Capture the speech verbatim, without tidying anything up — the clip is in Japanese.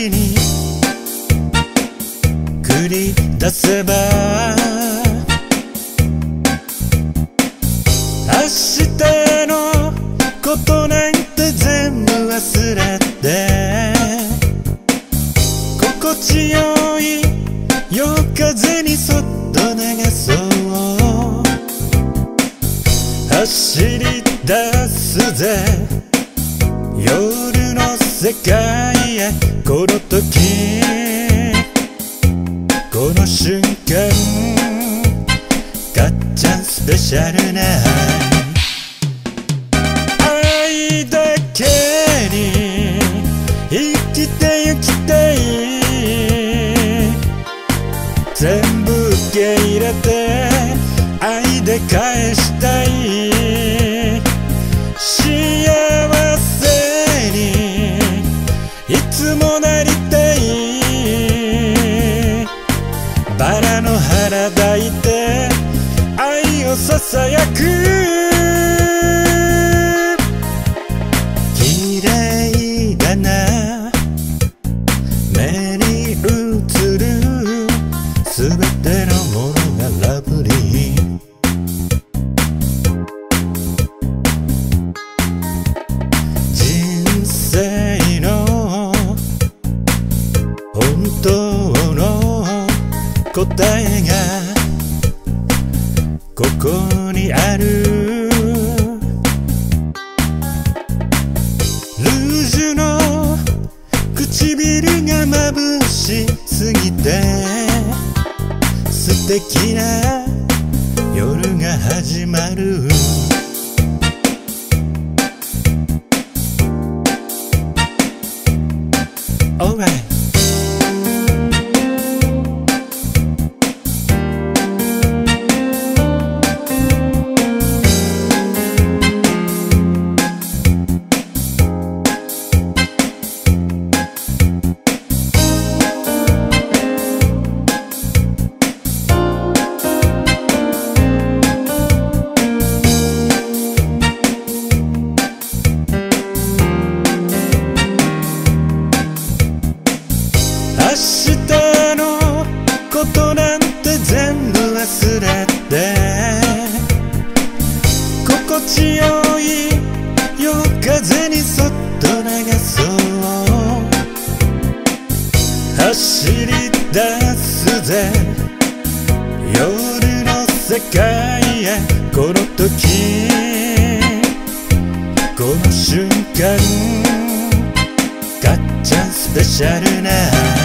に繰り出せば明日のことなんて全部忘れて心地よい夜風にそっと流そう走り出すぜ夜の世界へこの時この瞬間かっちゃんスペシャルな愛だけに生きてゆきたい全部受け入れて愛で返したい幸せにいつもなりたいバラの花抱いて愛をささやく綺麗だな目に映るすべてのものがラブリー人生の本当の答えがここにあるルージュの唇が眩しすぎて素敵な夜が始まるAlright明日のことなんて全部忘れて心地よい夜風にそっと流そう走り出すぜ夜の世界へこの時この瞬間かっちゃんスペシャルな